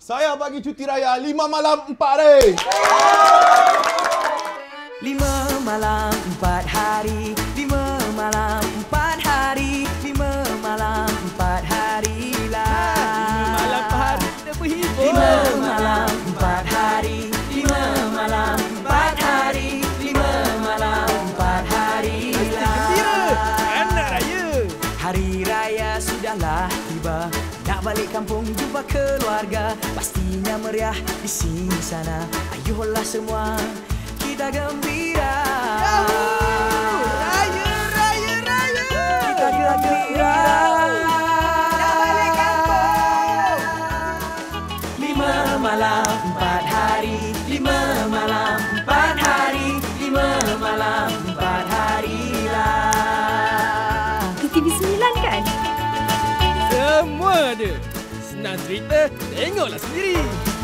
Saya bagi cuti raya 5 malam 4 hari. 5 malam 4 hari, 5 malam 4 hari, 5 malam 4 hari lah. 5 malam 4 hari kita berhibur. 5 malam 4 hari, 5 malam 4 hari, 5 malam 4 hari lah. Gembira, anak raya. Hari raya sudahlah tiba. Nak balik kampung jumpa keluarga. Pastinya meriah di sini sana. Ayuhlah semua kita gembira. Raya, raya, raya. Kita gembira. Nak balik kampung. 5 malam 4 hari, 5 malam 4 hari, 5 malam 4 hari lah. Di TV9 kan? Semua ada. Senang cerita, tengoklah sendiri.